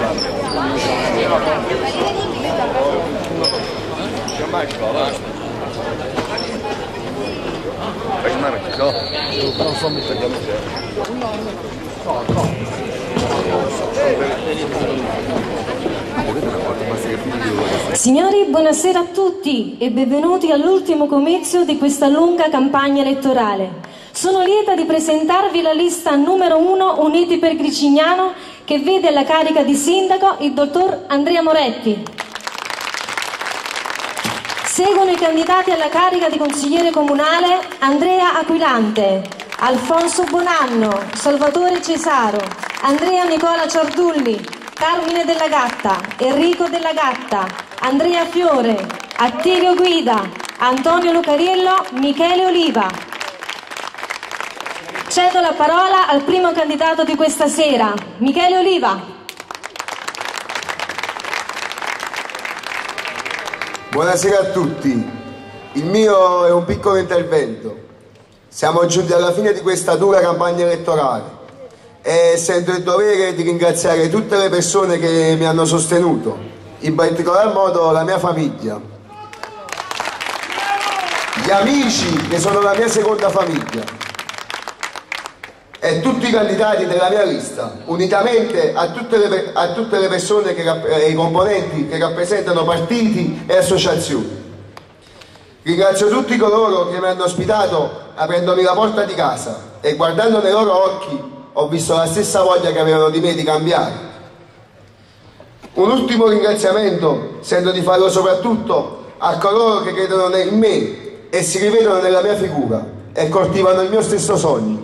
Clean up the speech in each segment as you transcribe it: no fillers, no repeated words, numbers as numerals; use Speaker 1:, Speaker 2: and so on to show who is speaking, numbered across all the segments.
Speaker 1: Signori, buonasera a tutti e benvenuti all'ultimo comizio di questa lunga campagna elettorale. Sono lieta di presentarvi la lista numero 1 Uniti per Gricignano, che vede alla carica di sindaco il dottor Andrea Moretti. Seguono i candidati alla carica di consigliere comunale Andrea Aquilante, Alfonso Bonanno, Salvatore Cesaro, Andrea Nicola Ciardulli, Carmine Della Gatta, Enrico Della Gatta, Andrea Fiore, Attilio Guida, Antonio Lucariello, Michele Oliva. Cedo la parola al primo candidato di questa sera, Michele Oliva.
Speaker 2: Buonasera a tutti, il mio è un piccolo intervento. Siamo giunti alla fine di questa dura campagna elettorale e sento il dovere di ringraziare tutte le persone che mi hanno sostenuto, in particolar modo la mia famiglia, gli amici che sono la mia seconda famiglia e tutti i candidati della mia lista, unitamente a tutte le persone e i componenti che rappresentano partiti e associazioni. Ringrazio tutti coloro che mi hanno ospitato aprendomi la porta di casa e guardando nei loro occhi ho visto la stessa voglia che avevano di me di cambiare. Un ultimo ringraziamento sento di farlo soprattutto a coloro che credono in me e si rivedono nella mia figura e coltivano il mio stesso sogno.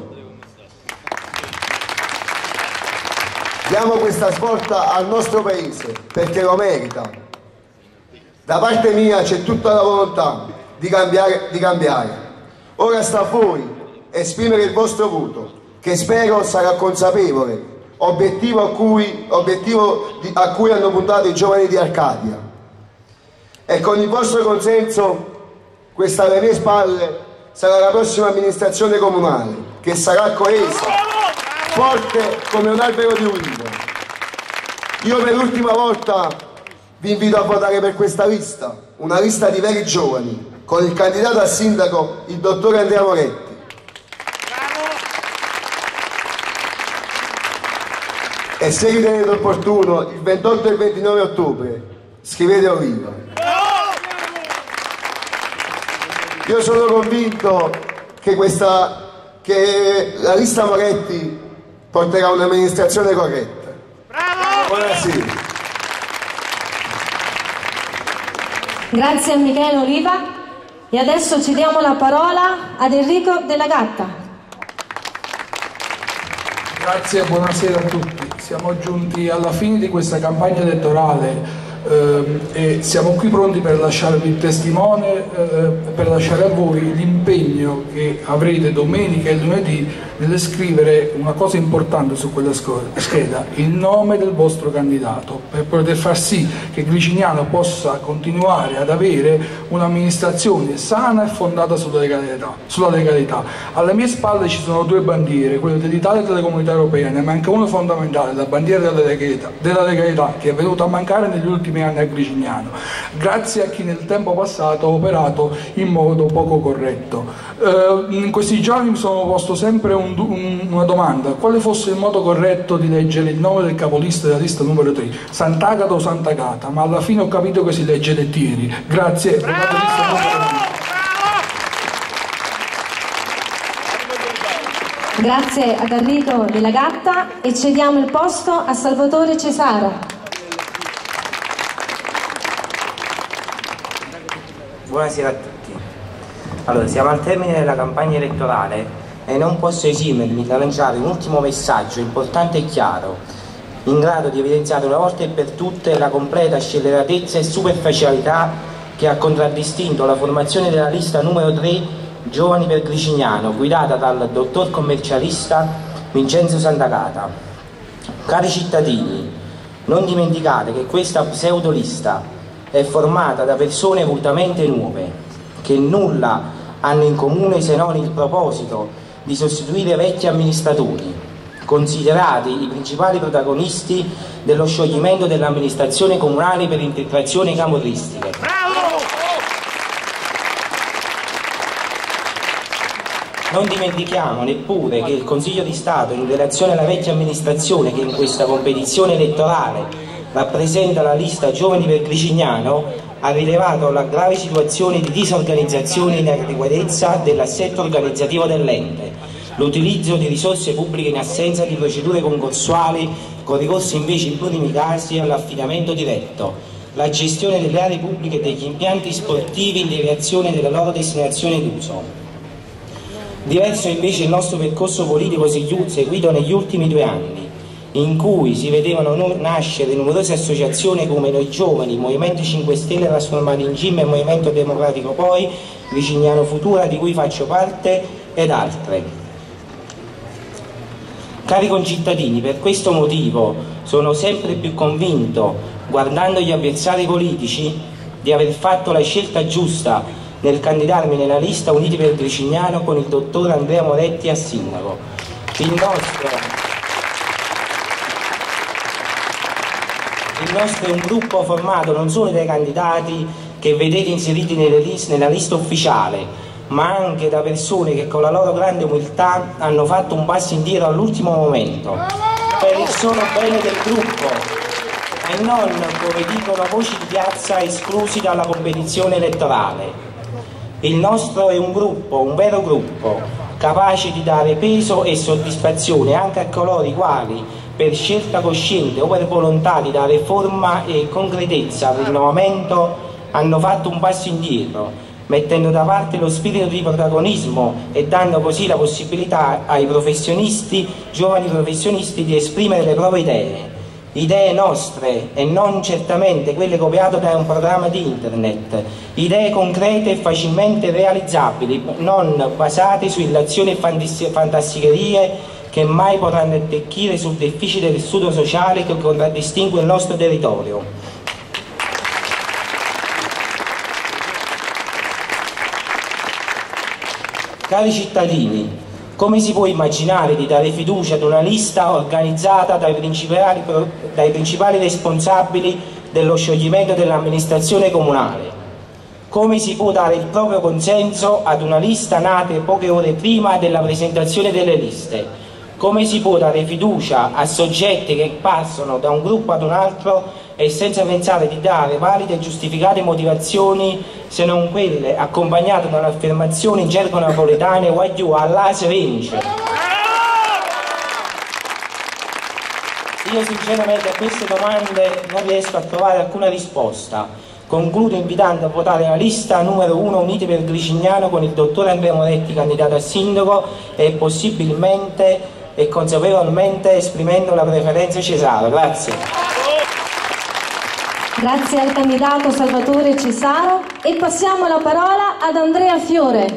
Speaker 2: Diamo questa svolta al nostro paese perché lo merita. Da parte mia c'è tutta la volontà di cambiare. Ora sta a voi esprimere il vostro voto, che spero sarà consapevole, obiettivo a cui hanno puntato i giovani di Arcadia. E con il vostro consenso, questa alle mie spalle sarà la prossima amministrazione comunale, che sarà coesa, forte come un albero di ulivo. Io per l'ultima volta vi invito a votare per questa lista, una lista di veri giovani, con il candidato a sindaco, il dottore Andrea Moretti. E se ritenete opportuno, il 28 e il 29 ottobre scrivete Oliva. Io sono convinto che la lista Moretti porterà un'amministrazione corretta. Buonasera.
Speaker 1: Grazie a Michele Oliva e adesso cediamo la parola ad Enrico Della Gatta.
Speaker 3: Grazie e buonasera a tutti. Siamo giunti alla fine di questa campagna elettorale e siamo qui pronti per lasciarvi il testimone, per lasciare a voi l'impegno che avrete domenica e lunedì nelle scrivere una cosa importante su quella scheda, il nome del vostro candidato, per poter far sì che Gricignano possa continuare ad avere un'amministrazione sana e fondata sulla legalità. Alle mie spalle ci sono due bandiere, quella dell'Italia e della Comunità Europea, ne manca una fondamentale, la bandiera della legalità, che è venuta a mancare negli ultimi anni a Gricignano, grazie a chi nel tempo passato ha operato in modo poco corretto. In questi giorni mi sono posto sempre una domanda: quale fosse il modo corretto di leggere il nome del capolista della lista numero 3, Sant'Agata o Sant'Agata? Ma alla fine ho capito che si legge Lettieri. Grazie.
Speaker 1: Grazie ad Enrico Della Gatta e cediamo il posto a Salvatore Cesaro.
Speaker 4: Buonasera a tutti. Allora, siamo al termine della campagna elettorale e non posso esimermi da lanciare un ultimo messaggio importante e chiaro, in grado di evidenziare una volta e per tutte la completa scelleratezza e superficialità che ha contraddistinto la formazione della lista numero 3 Giovani per Gricignano, guidata dal dottor commercialista Vincenzo Sant'Agata. Cari cittadini, non dimenticate che questa pseudolista è formata da persone volutamente nuove, che nulla hanno in comune se non il proposito di sostituire vecchi amministratori, considerati i principali protagonisti dello scioglimento dell'amministrazione comunale per infiltrazioni camorristiche. Non dimentichiamo neppure che il Consiglio di Stato, in relazione alla vecchia amministrazione che in questa competizione elettorale rappresenta la lista Giovani per Gricignano, ha rilevato la grave situazione di disorganizzazione e inadeguatezza dell'assetto organizzativo dell'ente, l'utilizzo di risorse pubbliche in assenza di procedure concorsuali, con ricorso invece in primi casi all'affidamento diretto, la gestione delle aree pubbliche e degli impianti sportivi in deviazione della loro destinazione d'uso. Diverso invece il nostro percorso politico seguito negli ultimi 2 anni, in cui si vedevano nascere numerose associazioni come Noi Giovani, Movimento 5 Stelle trasformati in GIM e Movimento Democratico Poi, Gricignano Futura, di cui faccio parte, ed altre. Cari concittadini, per questo motivo sono sempre più convinto, guardando gli avversari politici, di aver fatto la scelta giusta nel candidarmi nella lista Uniti per Gricignano con il dottor Andrea Moretti a sindaco. Il nostro è un gruppo formato non solo dai candidati che vedete inseriti nella lista ufficiale, ma anche da persone che con la loro grande umiltà hanno fatto un passo indietro all'ultimo momento, per il solo bene del gruppo, e non, come dicono voci di piazza, esclusi dalla competizione elettorale. Il nostro è un gruppo, un vero gruppo, capace di dare peso e soddisfazione anche a coloro i quali, per scelta cosciente o per volontà di dare forma e concretezza al rinnovamento, hanno fatto un passo indietro, mettendo da parte lo spirito di protagonismo e dando così la possibilità ai professionisti, giovani professionisti, di esprimere le proprie idee nostre e non certamente quelle copiate da un programma di internet, idee concrete e facilmente realizzabili, non basate su illazioni e fantasticherie che mai potranno attecchire sul difficile tessuto sociale che contraddistingue il nostro territorio. Cari cittadini, come si può immaginare di dare fiducia ad una lista organizzata dai principali responsabili dello scioglimento dell'amministrazione comunale? Come si può dare il proprio consenso ad una lista nata poche ore prima della presentazione delle liste? Come si può dare fiducia a soggetti che passano da un gruppo ad un altro e senza pensare di dare valide e giustificate motivazioni, se non quelle accompagnate da un'affermazione in gergo napoletano "Guagliù, Allah se vince"? Io sinceramente a queste domande non riesco a trovare alcuna risposta. Concludo invitando a votare la lista numero 1 Uniti per Gricignano con il dottor Andrea Moretti candidato a sindaco e possibilmente e consapevolmente esprimendo la preferenza Cesaro. Grazie.
Speaker 1: Grazie al candidato Salvatore Cesaro e passiamo la parola ad Andrea Fiore.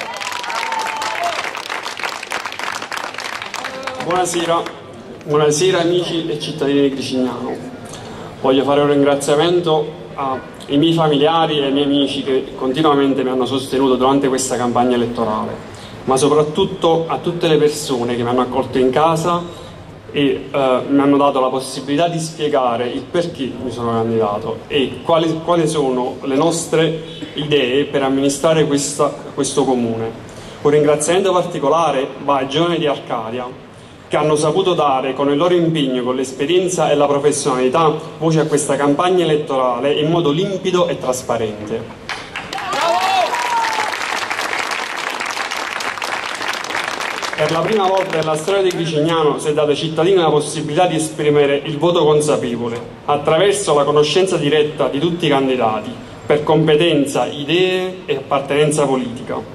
Speaker 5: Buonasera amici e cittadini di Gricignano. Voglio fare un ringraziamento ai miei familiari e ai miei amici che continuamente mi hanno sostenuto durante questa campagna elettorale, ma soprattutto a tutte le persone che mi hanno accolto in casa e mi hanno dato la possibilità di spiegare il perché mi sono candidato e quali sono le nostre idee per amministrare questo comune. Un ringraziamento particolare va ai giovani di Arcadia che hanno saputo dare con il loro impegno, con l'esperienza e la professionalità, voce a questa campagna elettorale in modo limpido e trasparente. Per la prima volta nella storia di Gricignano si è dato ai cittadini la possibilità di esprimere il voto consapevole attraverso la conoscenza diretta di tutti i candidati per competenza, idee e appartenenza politica.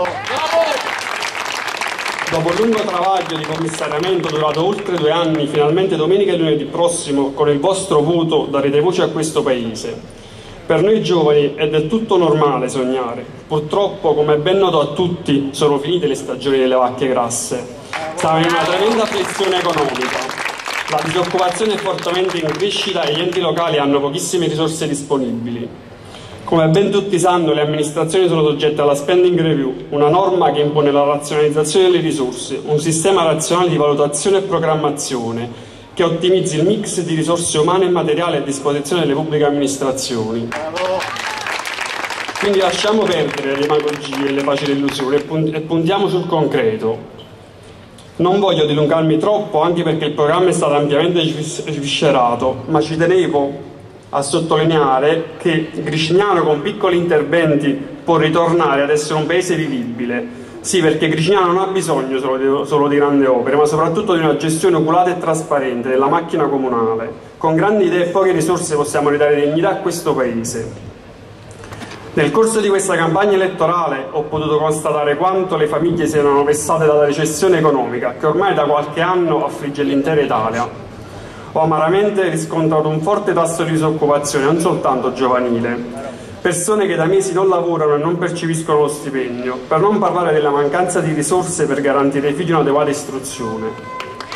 Speaker 5: Dopo un lungo travaglio di commissariamento durato oltre 2 anni, finalmente domenica e lunedì prossimo, con il vostro voto darete voce a questo Paese. Per noi giovani è del tutto normale sognare. Purtroppo, come è ben noto a tutti, sono finite le stagioni delle vacche grasse. Siamo in una tremenda flessione economica. La disoccupazione è fortemente in crescita e gli enti locali hanno pochissime risorse disponibili. Come ben tutti sanno, le amministrazioni sono soggette alla spending review, una norma che impone la razionalizzazione delle risorse, un sistema razionale di valutazione e programmazione che ottimizzi il mix di risorse umane e materiali a disposizione delle pubbliche amministrazioni. Quindi lasciamo perdere le demagogie e le facili illusioni e puntiamo sul concreto. Non voglio dilungarmi troppo, anche perché il programma è stato ampiamente sviscerato, ma ci tenevo a sottolineare che Gricignano con piccoli interventi può ritornare ad essere un paese vivibile. Sì, perché Gricignano non ha bisogno solo di grandi opere, ma soprattutto di una gestione oculata e trasparente della macchina comunale. Con grandi idee e poche risorse possiamo ridare dignità a questo paese. Nel corso di questa campagna elettorale ho potuto constatare quanto le famiglie siano vessate dalla recessione economica che ormai da qualche anno affligge l'intera Italia. Ho amaramente riscontrato un forte tasso di disoccupazione, non soltanto giovanile, persone che da mesi non lavorano e non percepiscono lo stipendio, per non parlare della mancanza di risorse per garantire ai figli un'adeguata istruzione.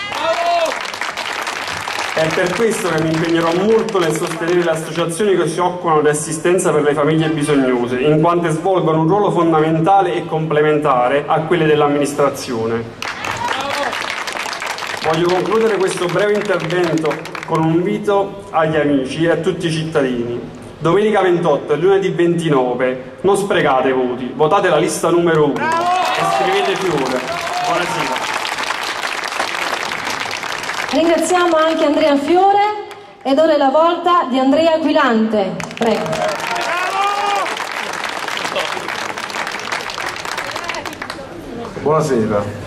Speaker 5: È per questo che mi impegnerò molto nel sostenere le associazioni che si occupano di assistenza per le famiglie bisognose, in quanto svolgono un ruolo fondamentale e complementare a quelle dell'amministrazione. Voglio concludere questo breve intervento con un invito agli amici e a tutti i cittadini. Domenica 28 e lunedì 29 non sprecate voti, votate la lista numero 1 e scrivete Fiore. Buonasera.
Speaker 1: Ringraziamo anche Andrea Fiore ed ora è la volta di Andrea Aquilante. Prego.
Speaker 6: Buonasera.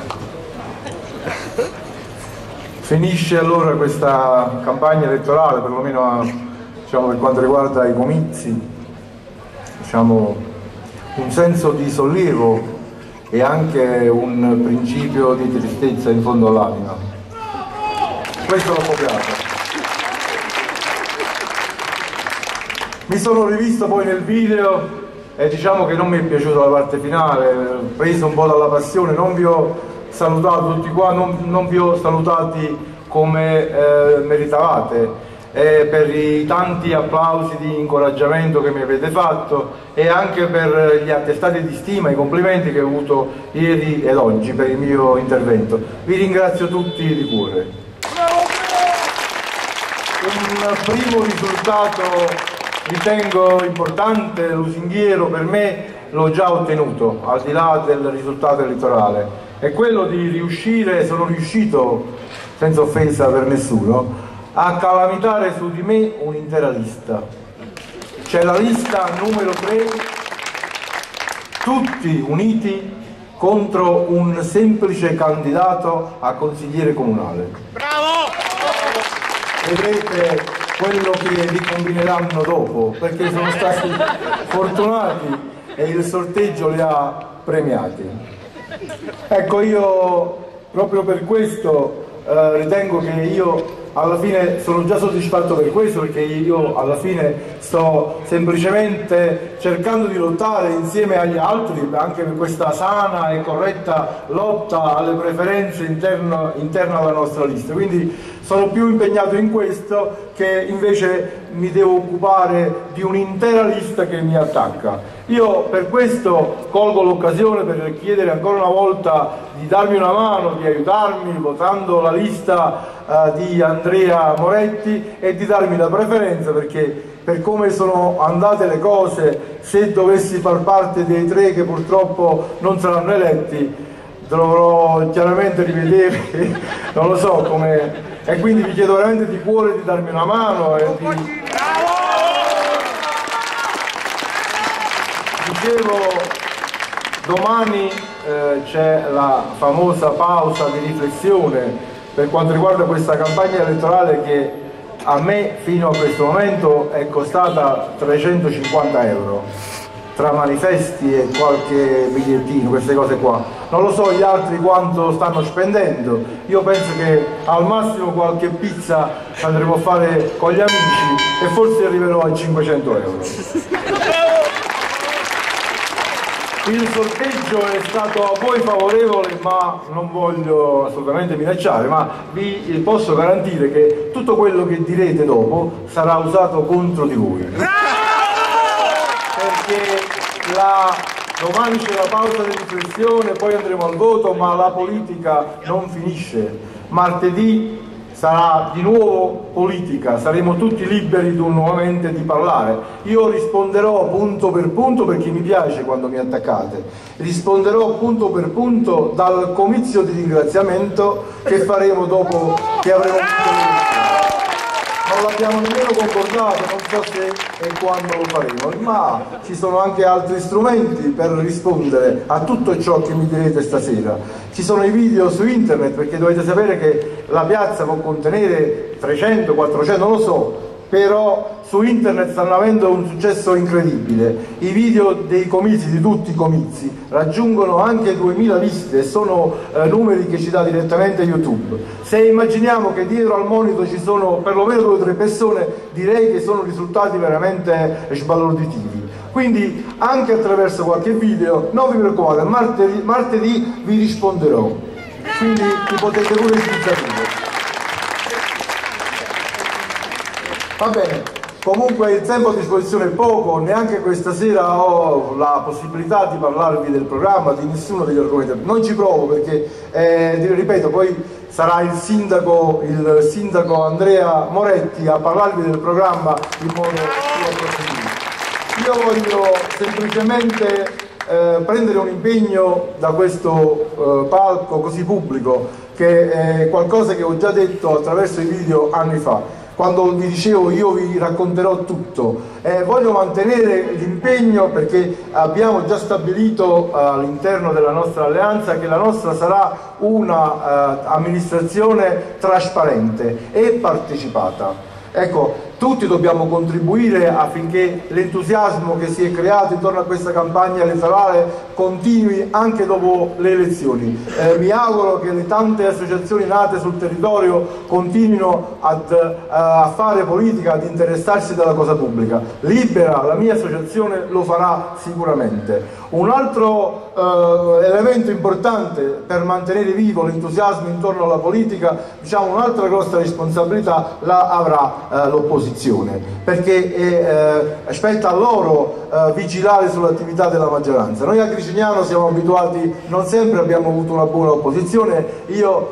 Speaker 6: Finisce allora questa campagna elettorale, perlomeno diciamo, per quanto riguarda i comizi, diciamo, un senso di sollievo e anche un principio di tristezza in fondo all'anima. Questo l'ho copiato. Mi sono rivisto poi nel video e diciamo che non mi è piaciuta la parte finale, preso un po' dalla passione, non vi ho salutato tutti qua, non vi ho salutati come meritavate per i tanti applausi di incoraggiamento che mi avete fatto e anche per gli attestati di stima, i complimenti che ho avuto ieri ed oggi per il mio intervento. Vi ringrazio tutti di cuore. Un primo risultato ritengo importante, lusinghiero per me, l'ho già ottenuto, al di là del risultato elettorale. È quello di riuscire, sono riuscito, senza offesa per nessuno, a calamitare su di me un'intera lista. C'è la lista numero 3, tutti uniti contro un semplice candidato a consigliere comunale. Bravo! Vedrete quello che ricombineranno dopo, perché sono stati fortunati e il sorteggio li ha premiati. Ecco, io proprio per questo ritengo che io alla fine sono già soddisfatto per questo, perché io alla fine sto semplicemente cercando di lottare insieme agli altri anche per questa sana e corretta lotta alle preferenze interna alla nostra lista. Quindi sono più impegnato in questo che invece mi devo occupare di un'intera lista che mi attacca. Io per questo colgo l'occasione per chiedere ancora una volta di darmi una mano, di aiutarmi votando la lista di Andrea Moretti e di darmi la preferenza, perché per come sono andate le cose, se dovessi far parte dei 3 che purtroppo non saranno eletti, dovrò chiaramente rivedere, non lo so come, e quindi vi chiedo veramente di cuore di darmi una mano e di... Dicevo, domani c'è la famosa pausa di riflessione per quanto riguarda questa campagna elettorale che a me fino a questo momento è costata 350 euro tra manifesti e qualche bigliettino, queste cose qua. Non lo so gli altri quanto stanno spendendo, io penso che al massimo qualche pizza andremo a fare con gli amici e forse arriverò a 500 euro. Il sorteggio è stato a voi favorevole, ma non voglio assolutamente minacciare, ma vi posso garantire che tutto quello che direte dopo sarà usato contro di voi. perché domani c'è la pausa di riflessione, poi andremo al voto, ma la politica non finisce. Martedì sarà di nuovo politica, saremo tutti liberi nuovamente di parlare. Io risponderò punto per punto, perché mi piace quando mi attaccate, risponderò punto per punto dal comizio di ringraziamento che faremo dopo che avremo vinto. Non l'abbiamo nemmeno concordato, non so se e quando lo faremo, ma ci sono anche altri strumenti per rispondere a tutto ciò che mi direte stasera. Ci sono i video su internet, perché dovete sapere che la piazza può contenere 300, 400, non lo so, però su internet stanno avendo un successo incredibile. I video dei comizi, di tutti i comizi, raggiungono anche 2000 visite, sono numeri che ci dà direttamente YouTube. Se immaginiamo che dietro al monitor ci sono perlomeno 2 o 3 persone, direi che sono risultati veramente sbalorditivi. Quindi anche attraverso qualche video, non vi preoccupate, martedì vi risponderò, quindi vi potete pure scrivere. Va bene, comunque il tempo a disposizione è poco, neanche questa sera ho la possibilità di parlarvi del programma, di nessuno degli argomenti. Non ci provo perché, ripeto, poi sarà il sindaco Andrea Moretti a parlarvi del programma in modo più approfondito. Io voglio semplicemente prendere un impegno da questo palco così pubblico, che è qualcosa che ho già detto attraverso i video anni fa. Quando vi dicevo io vi racconterò tutto, voglio mantenere l'impegno, perché abbiamo già stabilito all'interno della nostra alleanza che la nostra sarà una amministrazione trasparente e partecipata. Ecco, tutti dobbiamo contribuire affinché l'entusiasmo che si è creato intorno a questa campagna elettorale continui anche dopo le elezioni. Mi auguro che le tante associazioni nate sul territorio continuino a fare politica, ad interessarsi della cosa pubblica. Libera, la mia associazione, lo farà sicuramente. Un altro elemento importante per mantenere vivo l'entusiasmo intorno alla politica, diciamo un'altra grossa responsabilità la avrà l'opposizione, perché spetta a loro vigilare sull'attività della maggioranza. Noi a Gricignano siamo abituati, non sempre abbiamo avuto una buona opposizione. Io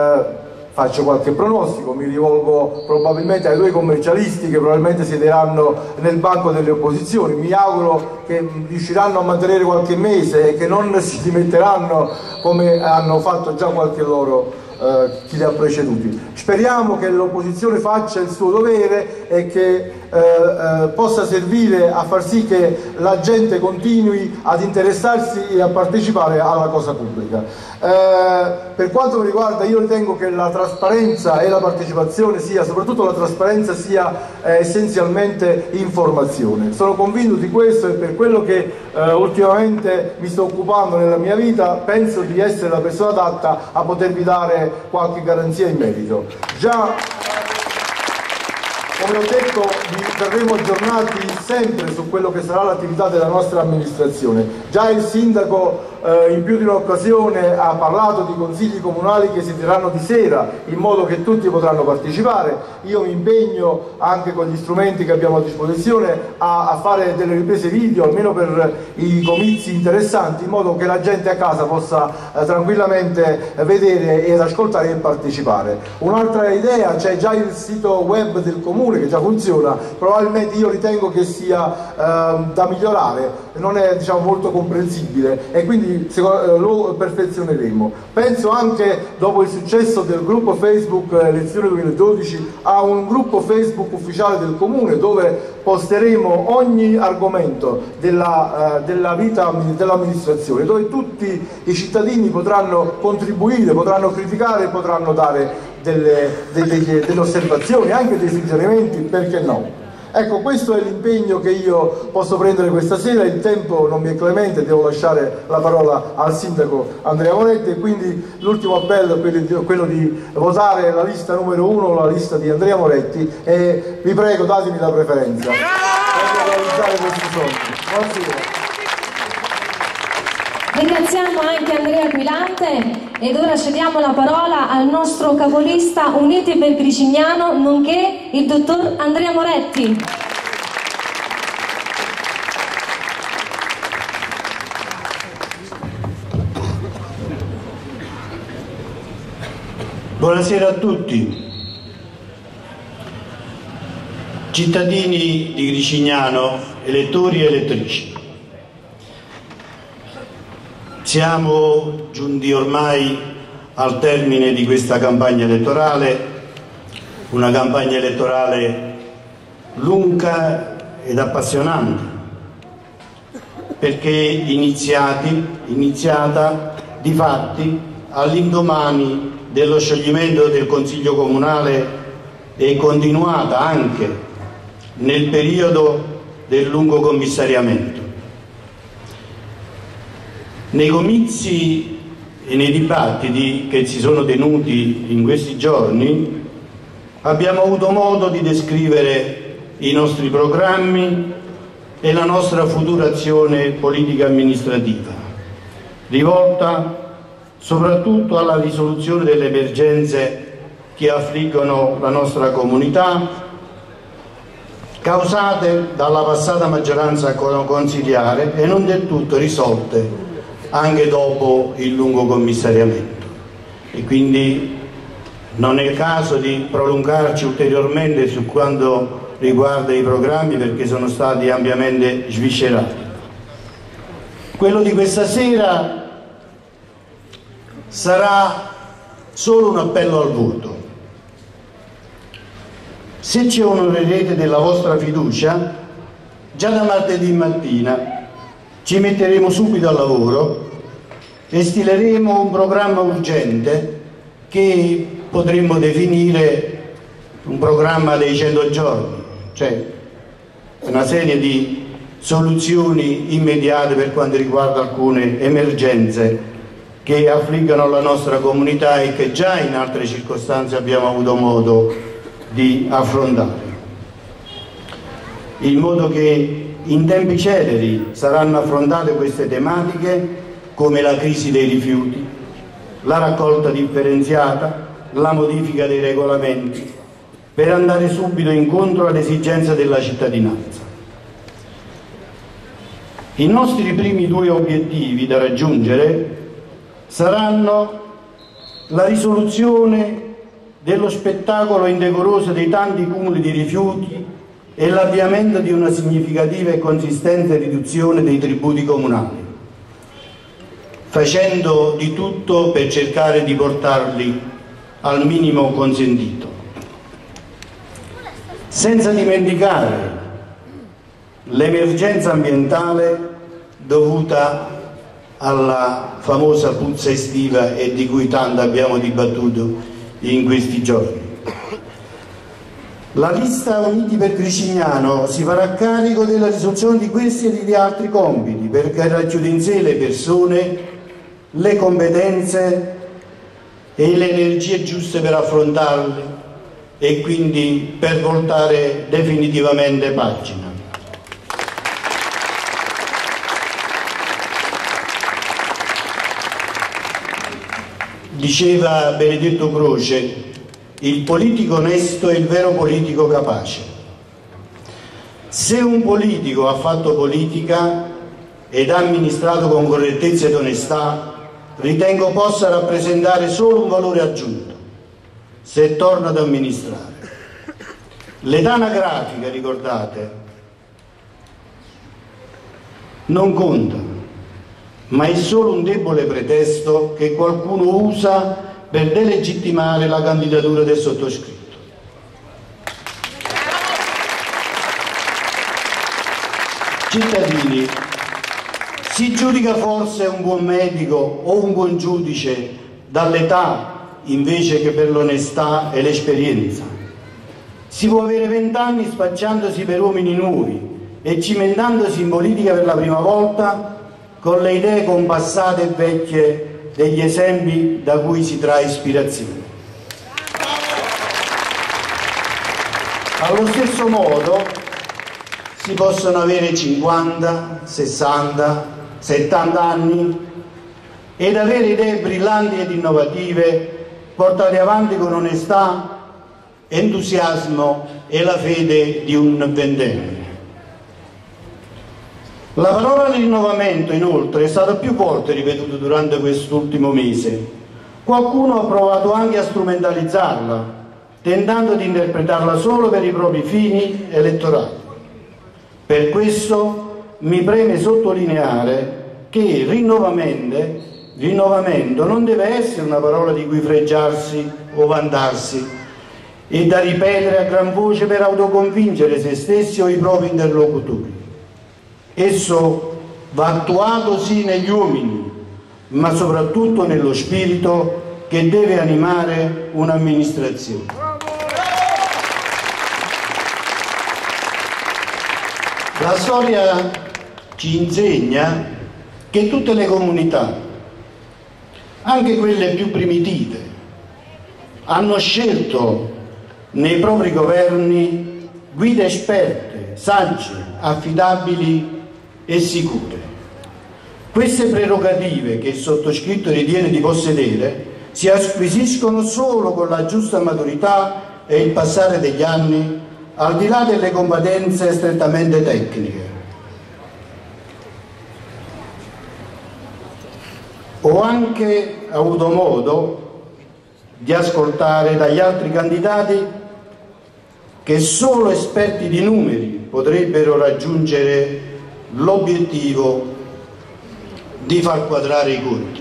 Speaker 6: faccio qualche pronostico, mi rivolgo probabilmente ai 2 commercialisti che probabilmente siederanno nel banco delle opposizioni. Mi auguro che riusciranno a mantenere qualche mese e che non si dimetteranno come hanno fatto già qualche loro chi li ha preceduti. Speriamo che l'opposizione faccia il suo dovere e che possa servire a far sì che la gente continui ad interessarsi e a partecipare alla cosa pubblica. Per quanto mi riguarda, io ritengo che la trasparenza e la partecipazione sia, soprattutto la trasparenza, sia essenzialmente informazione. Sono convinto di questo, e per quello che ultimamente mi sto occupando nella mia vita penso di essere la persona adatta a potervi dare qualche garanzia in merito. Già, come ho detto, vi terremo aggiornati sempre su quello che sarà l'attività della nostra amministrazione. Già il sindaco in più di un'occasione ha parlato di consigli comunali che si terranno di sera, in modo che tutti potranno partecipare. Io mi impegno anche con gli strumenti che abbiamo a disposizione a fare delle riprese video, almeno per i comizi interessanti, in modo che la gente a casa possa tranquillamente vedere ed ascoltare e partecipare. Un'altra idea: c'è già il sito web del comune che già funziona, probabilmente io ritengo che sia da migliorare, non è, diciamo, molto comprensibile, e quindi lo perfezioneremo. Penso anche, dopo il successo del gruppo Facebook elezioni 2012, a un gruppo Facebook ufficiale del comune dove posteremo ogni argomento della vita dell'amministrazione, dove tutti i cittadini potranno contribuire, potranno criticare, potranno dare delle osservazioni, anche dei suggerimenti, perché no? Ecco, questo è l'impegno che io posso prendere questa sera. Il tempo non mi è clemente, devo lasciare la parola al sindaco Andrea Moretti, e quindi l'ultimo appello è quello di votare la lista numero 1, la lista di Andrea Moretti, e vi prego, datemi la preferenza per realizzare questi sogni. Buonasera.
Speaker 1: Ringraziamo anche Andrea Aquilante, ed ora cediamo la parola al nostro capolista Uniti per Gricignano, nonché il dottor Andrea Moretti.
Speaker 7: Buonasera a tutti. Cittadini di Gricignano, elettori e elettrici. Siamo giunti ormai al termine di questa campagna elettorale, una campagna elettorale lunga ed appassionante, perché iniziata di fatti all'indomani dello scioglimento del Consiglio Comunale e continuata anche nel periodo del lungo commissariamento. Nei comizi e nei dibattiti che si sono tenuti in questi giorni abbiamo avuto modo di descrivere i nostri programmi e la nostra futura azione politica amministrativa, rivolta soprattutto alla risoluzione delle emergenze che affliggono la nostra comunità, causate dalla passata maggioranza consiliare e non del tutto risolte anche dopo il lungo commissariamento. E quindi non è il caso di prolungarci ulteriormente su quanto riguarda i programmi, perché sono stati ampiamente sviscerati. Quello di questa sera sarà solo un appello al voto. Se ci onorerete della vostra fiducia, già da martedì mattina ci metteremo subito al lavoro e stileremo un programma urgente che potremmo definire un programma dei 100 giorni, cioè una serie di soluzioni immediate per quanto riguarda alcune emergenze che affliggono la nostra comunità e che già in altre circostanze abbiamo avuto modo di affrontare, in modo che in tempi celeri saranno affrontate queste tematiche, come la crisi dei rifiuti, la raccolta differenziata, la modifica dei regolamenti, per andare subito incontro alle esigenze della cittadinanza. I nostri primi due obiettivi da raggiungere saranno la risoluzione dello spettacolo indecoroso dei tanti cumuli di rifiuti e l'avviamento di una significativa e consistente riduzione dei tributi comunali, facendo di tutto per cercare di portarli al minimo consentito. Senza dimenticare l'emergenza ambientale dovuta alla famosa puzza estiva e di cui tanto abbiamo dibattuto in questi giorni. La lista Uniti per Gricignano si farà carico della risoluzione di questi e di altri compiti, perché racchiude in sé le persone, le competenze e le energie giuste per affrontarli e quindi per voltare definitivamente pagina. Diceva Benedetto Croce: il politico onesto è il vero politico capace. Se un politico ha fatto politica ed ha amministrato con correttezza ed onestà, ritengo possa rappresentare solo un valore aggiunto se torna ad amministrare. L'età anagrafica, ricordate, non conta, ma è solo un debole pretesto che qualcuno usa per delegittimare la candidatura del sottoscritto. Cittadini, si giudica forse un buon medico o un buon giudice dall'età invece che per l'onestà e l'esperienza? Si può avere 20 anni spacciandosi per uomini nuovi e cimentandosi in politica per la prima volta con le idee compassate e vecchie degli esempi da cui si trae ispirazione. Allo stesso modo si possono avere 50, 60, 70 anni ed avere idee brillanti ed innovative portate avanti con onestà, entusiasmo e la fede di un ventenne. La parola rinnovamento, inoltre, è stata più volte ripetuta durante quest'ultimo mese, Qualcuno ha provato anche a strumentalizzarla, tentando di interpretarla solo per i propri fini elettorali. Per questo mi preme sottolineare che il rinnovamento non deve essere una parola di cui fregiarsi o vantarsi e da ripetere a gran voce per autoconvincere se stessi o i propri interlocutori. Esso va attuato sì negli uomini, ma soprattutto nello spirito che deve animare un'amministrazione. La storia ci insegna che tutte le comunità, anche quelle più primitive, hanno scelto nei propri governi guide esperte, sagge, affidabili e sicure. Queste prerogative che il sottoscritto ritiene di possedere si acquisiscono solo con la giusta maturità e il passare degli anni, al di là delle competenze strettamente tecniche. Ho anche avuto modo di ascoltare dagli altri candidati che solo esperti di numeri potrebbero raggiungere l'obiettivo di far quadrare i conti.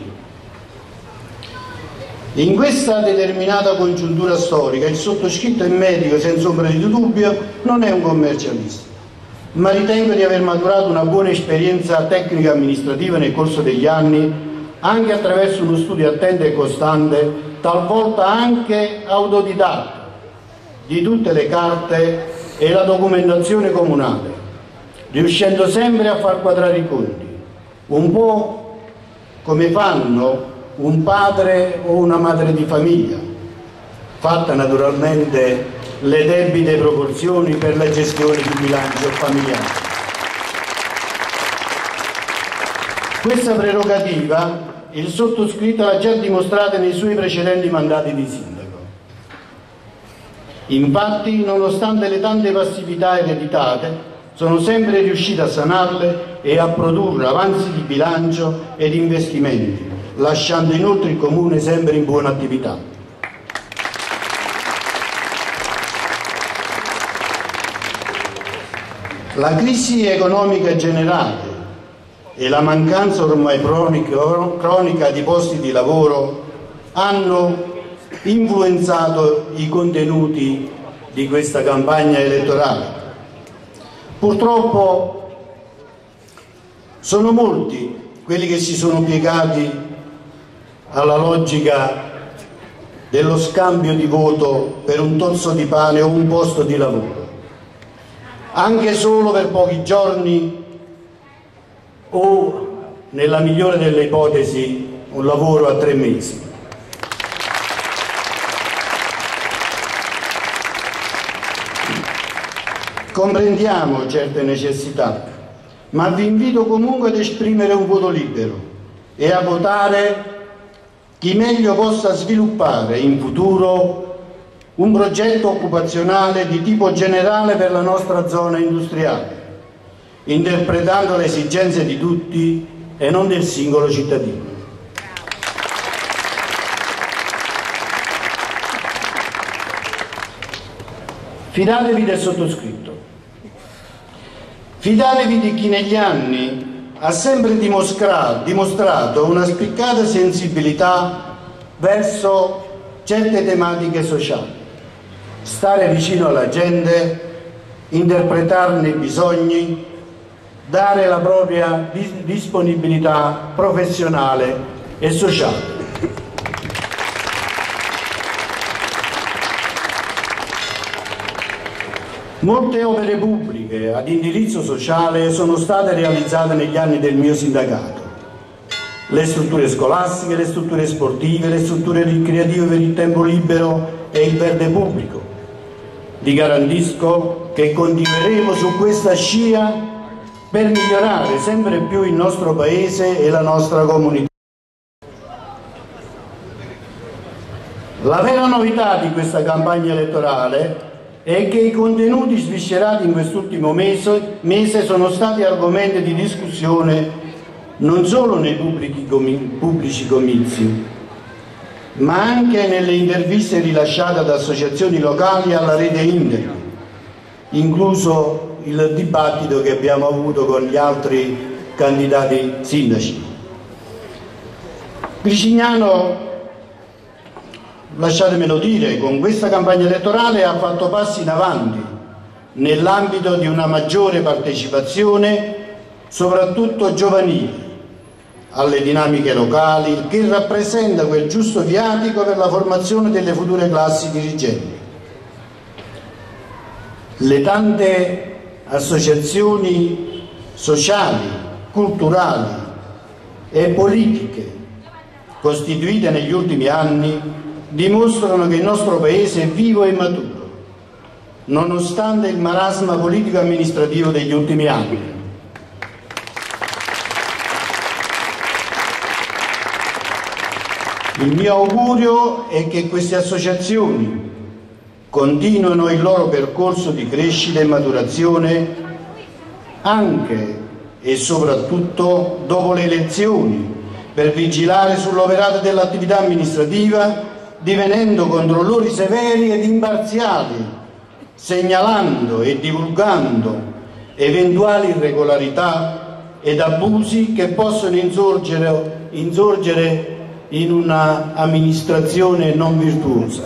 Speaker 7: In questa determinata congiuntura storica il sottoscritto è medico, senza ombra di dubbio, non è un commercialista, ma ritengo di aver maturato una buona esperienza tecnica amministrativa nel corso degli anni, anche attraverso uno studio attento e costante, talvolta anche autodidatta, di tutte le carte e la documentazione comunale, riuscendo sempre a far quadrare i conti, un po' come fanno un padre o una madre di famiglia, fatta naturalmente le debite proporzioni per la gestione di bilancio familiare. Questa prerogativa il sottoscritto l'ha già dimostrata nei suoi precedenti mandati di sindaco. Infatti, nonostante le tante passività ereditate, sono sempre riuscito a sanarle e a produrre avanzi di bilancio ed investimenti, lasciando inoltre il Comune sempre in buona attività. La crisi economica generale e la mancanza ormai cronica di posti di lavoro hanno influenzato i contenuti di questa campagna elettorale. Purtroppo sono molti quelli che si sono piegati alla logica dello scambio di voto per un tozzo di pane o un posto di lavoro, anche solo per pochi giorni o, nella migliore delle ipotesi, un lavoro a 3 mesi. Comprendiamo certe necessità, ma vi invito comunque ad esprimere un voto libero e a votare chi meglio possa sviluppare in futuro un progetto occupazionale di tipo generale per la nostra zona industriale, interpretando le esigenze di tutti e non del singolo cittadino. Fidatevi del sottoscritto. Fidatevi di chi negli anni ha sempre dimostrato una spiccata sensibilità verso certe tematiche sociali, stare vicino alla gente, interpretarne i bisogni, dare la propria disponibilità professionale e sociale. Molte opere pubbliche ad indirizzo sociale sono state realizzate negli anni del mio sindacato. Le strutture scolastiche, le strutture sportive, le strutture ricreative per il tempo libero e il verde pubblico. Vi garantisco che continueremo su questa scia per migliorare sempre più il nostro paese e la nostra comunità. La vera novità di questa campagna elettorale è che i contenuti sviscerati in quest'ultimo mese sono stati argomenti di discussione non solo nei pubblici comizi, ma anche nelle interviste rilasciate ad associazioni locali e alla rete internet, incluso il dibattito che abbiamo avuto con gli altri candidati sindaci. Gricignano, lasciatemelo dire, con questa campagna elettorale ha fatto passi in avanti nell'ambito di una maggiore partecipazione, soprattutto giovanile, alle dinamiche locali, che rappresenta quel giusto viatico per la formazione delle future classi dirigenti. Le tante associazioni sociali, culturali e politiche costituite negli ultimi anni dimostrano che il nostro Paese è vivo e maturo, nonostante il marasma politico-amministrativo degli ultimi anni. Il mio augurio è che queste associazioni continuino il loro percorso di crescita e maturazione anche e soprattutto dopo le elezioni, per vigilare sull'operato dell'attività amministrativa, divenendo controllori severi ed imparziali, segnalando e divulgando eventuali irregolarità ed abusi che possono insorgere in una amministrazione non virtuosa.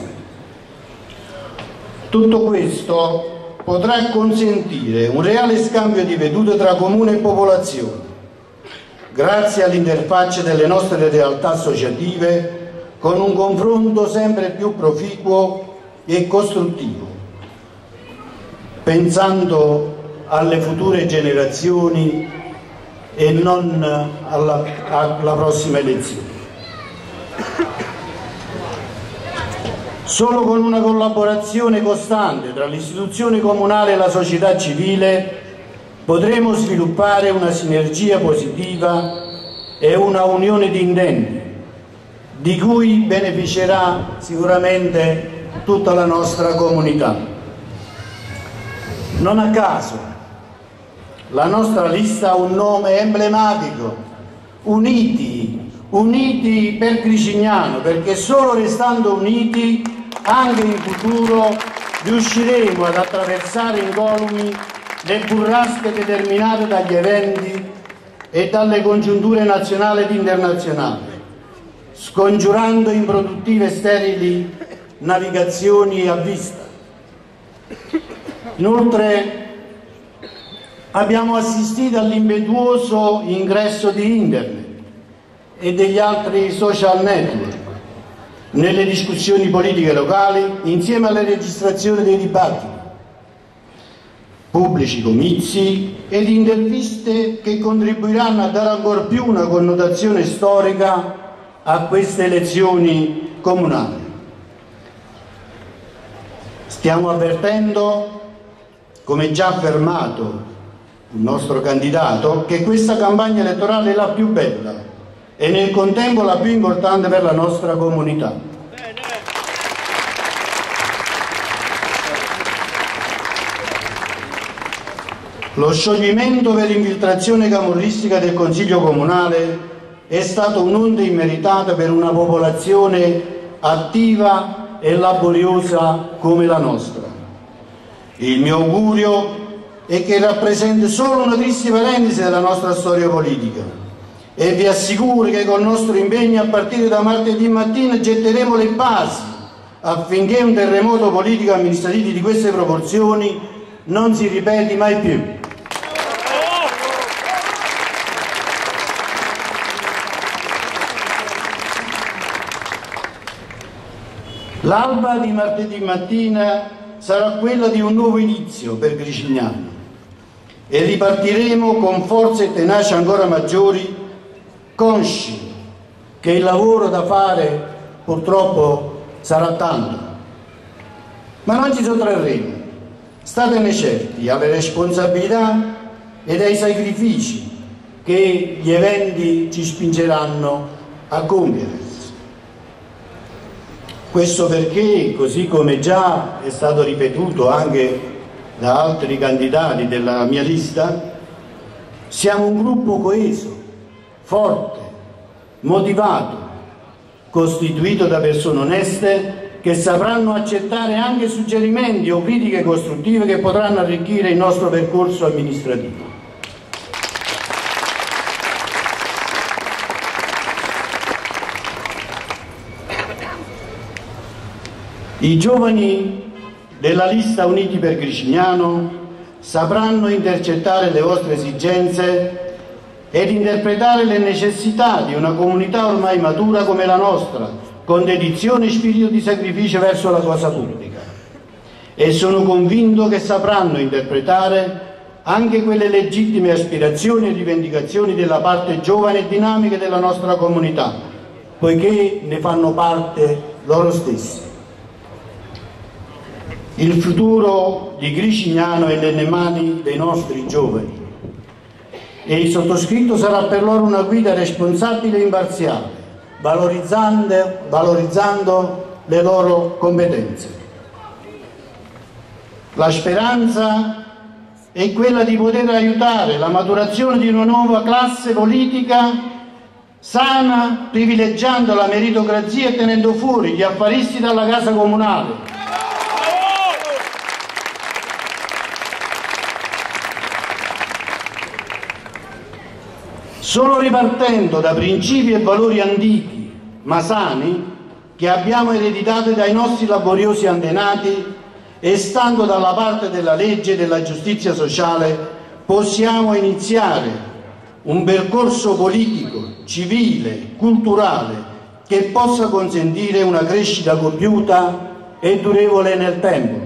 Speaker 7: Tutto questo potrà consentire un reale scambio di vedute tra comune e popolazione, grazie all'interfaccia delle nostre realtà associative, con un confronto sempre più proficuo e costruttivo, pensando alle future generazioni e non alla prossima elezione. Solo con una collaborazione costante tra l'istituzione comunale e la società civile potremo sviluppare una sinergia positiva e una unione di intenti, di cui beneficerà sicuramente tutta la nostra comunità. Non a caso la nostra lista ha un nome emblematico: Uniti per Gricignano, perché solo restando uniti anche in futuro riusciremo ad attraversare incolumi le burrasche determinate dagli eventi e dalle congiunture nazionali ed internazionali, scongiurando improduttive e sterili navigazioni a vista. Inoltre abbiamo assistito all'impetuoso ingresso di internet e degli altri social network nelle discussioni politiche locali, insieme alle registrazioni dei dibattiti, pubblici comizi ed interviste che contribuiranno a dare ancor più una connotazione storica a queste elezioni comunali. Stiamo avvertendo, come già affermato il nostro candidato, che questa campagna elettorale è la più bella e nel contempo la più importante per la nostra comunità. Lo scioglimento per infiltrazione camorristica del Consiglio Comunale è stato un'onta immeritata per una popolazione attiva e laboriosa come la nostra. Il mio augurio è che rappresenti solo una triste parentesi della nostra storia politica, e vi assicuro che col nostro impegno a partire da martedì mattina getteremo le basi affinché un terremoto politico amministrativo di queste proporzioni non si ripeti mai più. L'alba di martedì mattina sarà quella di un nuovo inizio per Gricignano e ripartiremo con forze e tenacia ancora maggiori, consci che il lavoro da fare purtroppo sarà tanto, ma non ci sottrarremo, statene certi, alle responsabilità ed ai sacrifici che gli eventi ci spingeranno a compiere. Questo perché, così come già è stato ripetuto anche da altri candidati della mia lista, siamo un gruppo coeso, forte, motivato, costituito da persone oneste che sapranno accettare anche suggerimenti o critiche costruttive che potranno arricchire il nostro percorso amministrativo. I giovani della lista Uniti per Gricignano sapranno intercettare le vostre esigenze ed interpretare le necessità di una comunità ormai matura come la nostra, con dedizione e spirito di sacrificio verso la cosa pubblica. E sono convinto che sapranno interpretare anche quelle legittime aspirazioni e rivendicazioni della parte giovane e dinamica della nostra comunità, poiché ne fanno parte loro stessi. Il futuro di Gricignano è nelle mani dei nostri giovani e il sottoscritto sarà per loro una guida responsabile e imparziale, valorizzando le loro competenze. La speranza è quella di poter aiutare la maturazione di una nuova classe politica sana, privilegiando la meritocrazia e tenendo fuori gli affaristi dalla casa comunale. Solo ripartendo da principi e valori antichi, ma sani, che abbiamo ereditato dai nostri laboriosi antenati e stando dalla parte della legge e della giustizia sociale, possiamo iniziare un percorso politico, civile, culturale, che possa consentire una crescita compiuta e durevole nel tempo.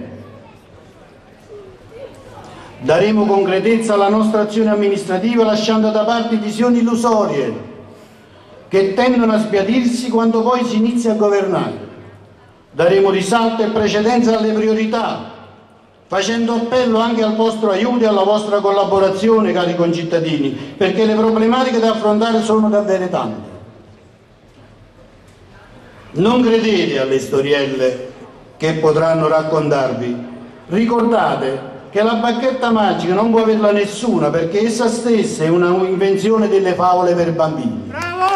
Speaker 7: Daremo concretezza alla nostra azione amministrativa lasciando da parte visioni illusorie che tendono a sbiadirsi quando poi si inizia a governare. Daremo risalto e precedenza alle priorità, facendo appello anche al vostro aiuto e alla vostra collaborazione, cari concittadini, perché le problematiche da affrontare sono davvero tante. Non credete alle storielle che potranno raccontarvi. Ricordate che la bacchetta magica non può averla nessuna, perché essa stessa è una invenzione delle favole per bambini. Bravo!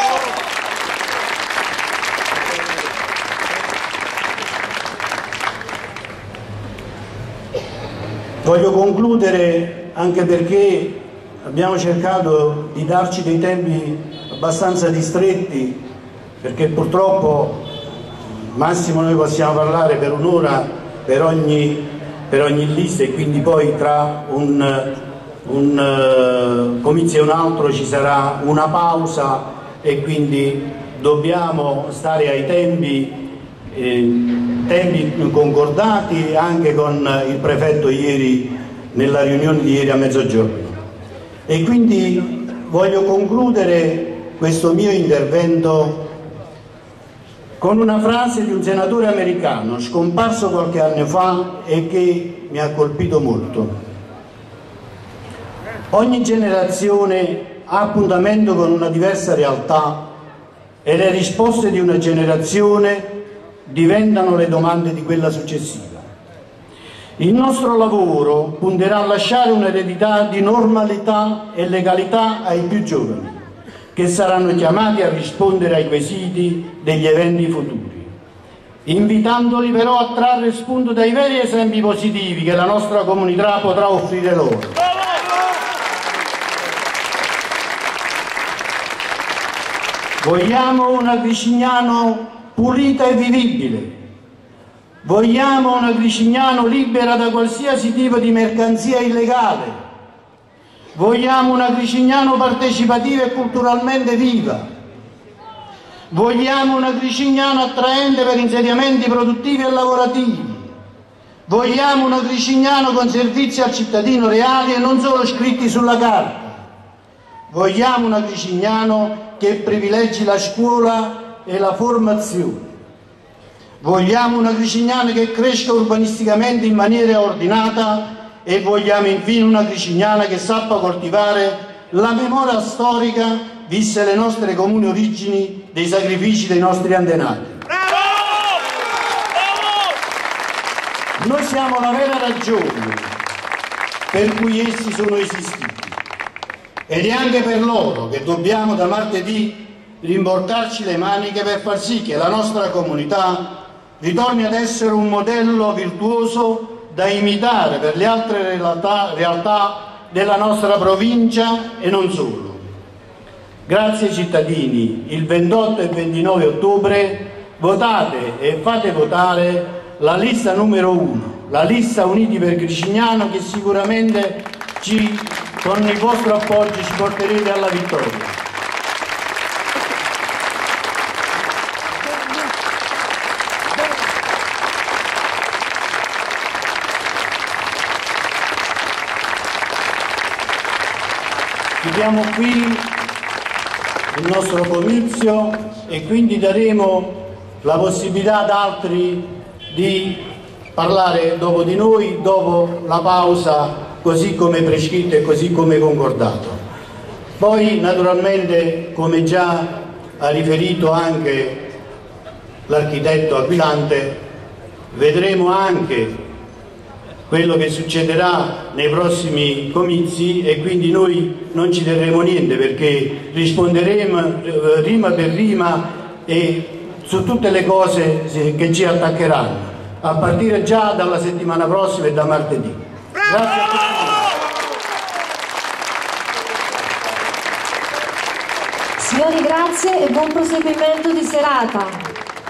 Speaker 7: Voglio concludere, anche perché abbiamo cercato di darci dei tempi abbastanza ristretti, perché purtroppo massimo noi possiamo parlare per un'ora per ogni lista, e quindi poi tra un comizio e un altro ci sarà una pausa, e quindi dobbiamo stare ai tempi concordati anche con il prefetto ieri nella riunione di ieri a mezzogiorno. E quindi voglio concludere questo mio intervento con una frase di un senatore americano scomparso qualche anno fa e che mi ha colpito molto. Ogni generazione ha appuntamento con una diversa realtà e le risposte di una generazione diventano le domande di quella successiva. Il nostro lavoro punterà a lasciare un'eredità di normalità e legalità ai più giovani, che saranno chiamati a rispondere ai quesiti degli eventi futuri, invitandoli però a trarre spunto dai veri esempi positivi che la nostra comunità potrà offrire loro. Vogliamo una Gricignano pulita e vivibile. Vogliamo una Gricignano libera da qualsiasi tipo di mercanzia illegale. Vogliamo una Gricignano partecipativa e culturalmente viva. Vogliamo una Gricignano attraente per insediamenti produttivi e lavorativi. Vogliamo una Gricignano con servizi al cittadino reali e non solo scritti sulla carta. Vogliamo una Gricignano che privilegi la scuola e la formazione. Vogliamo una Gricignano che cresca urbanisticamente in maniera ordinata, e vogliamo infine una Gricignana che sappia coltivare la memoria storica, viste le nostre comuni origini, dei sacrifici dei nostri antenati. Bravo! Bravo! Noi siamo la vera ragione per cui essi sono esistiti, ed è anche per loro che dobbiamo da martedì rimboccarci le maniche per far sì che la nostra comunità ritorni ad essere un modello virtuoso da imitare per le altre realtà della nostra provincia e non solo. Grazie cittadini, il 28 e 29 ottobre votate e fate votare la lista numero 1, la lista Uniti per Gricignano, che sicuramente con il vostro appoggio ci porterete alla vittoria. Chiudiamo qui il nostro comizio e quindi daremo la possibilità ad altri di parlare dopo di noi, dopo la pausa, così come prescritto e così come concordato. Poi naturalmente, come già ha riferito anche l'architetto Aquilante, vedremo anche quello che succederà nei prossimi comizi e quindi noi non ci terremo niente, perché risponderemo rima per rima e su tutte le cose che ci attaccheranno, a partire già dalla settimana prossima e da martedì. Grazie a tutti.
Speaker 1: Signori, grazie e buon proseguimento di serata.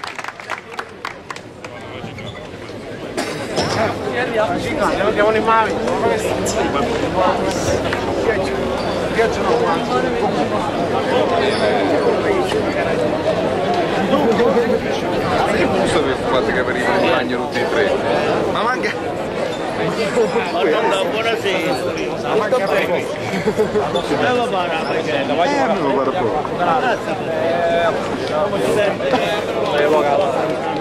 Speaker 8: Che busto per fate che per i compagni tutti e tre. Ma manca.
Speaker 9: Buonasera. Ma manca poco.
Speaker 8: Grazie.